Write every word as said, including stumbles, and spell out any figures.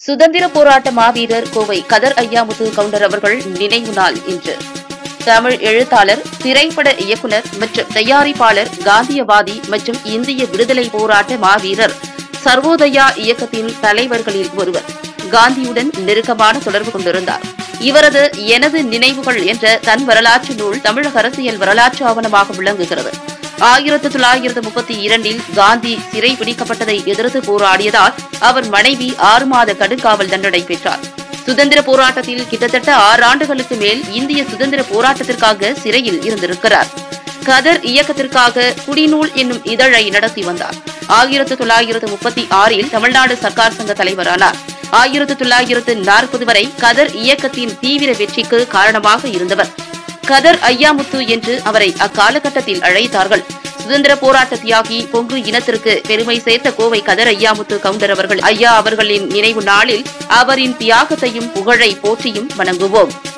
சுதந்திர போராட்ட மாவீரர் கோவை கதர் ஐயாமுத்து கவுண்டர் அவர்கள் நினைவு நாள் இன்று. தமிழ் எழுத்தாளர், திரைப்பட இயக்குநர் மற்றும் தயாரிப்பாளர், காந்தியவாதி மற்றும் இந்திய விடுதலை போராட்ட மாவீரர், சர்வோதயா இயக்கத்தின் தலைவர்களில் ஒருவர். காந்தியுடன் நெருக்கமான தொடர்பு கொண்டிருந்தார். இவரது எனது நினைவுகள் என்ற தன் வரலாற்று நூல் தமிழக அரசியல் வரலாற்று ஆவணமாக விளங்குகிறது. ஆயிரத்தி தொள்ளாயிரத்து முப்பத்தி இரண்டில் காந்தி சிறை பிடிக்கப்பட்டதை எதிர்த்து போராடியதால் அவர் மனைவி ஆறு மாத கடுங்காவல் தண்டனை பெற்றார். சுதந்திர போராட்டத்தில் கிட்டத்தட்ட ஆறு ஆண்டுகளுக்கு மேல் இந்திய சுதந்திர போராட்டத்திற்காக சிறையில் இருந்திருக்கிறார். கதர் இயக்கத்திற்காக குடிநூல் என்னும் இதழை நடத்தி வந்தார். ஆயிரத்தி தொள்ளாயிரத்து முப்பத்தி ஆறில் தமிழ்நாடு சர்க்கார் சங்க தலைவரானார். ஆயிரத்தி தொள்ளாயிரத்து நாற்பது வரை கதர் இயக்கத்தின் தீவிர வெற்றிக்கு காரணமாக இருந்தவர். கதர் ஐயாமுத்து என்று அவரை அக்காலகட்டத்தில் அழைத்தார்கள். சுதந்திர போராட்ட தியாகி, கொங்கு இனத்திற்கு பெருமை சேர்த்த கோவை கதர் ஐயாமுத்து கவுண்டர் அவர்கள் ஐயா அவர்களின் நினைவு நாளில் அவரின் தியாகத்தையும் புகழை போற்றியும் வணங்குவோம்.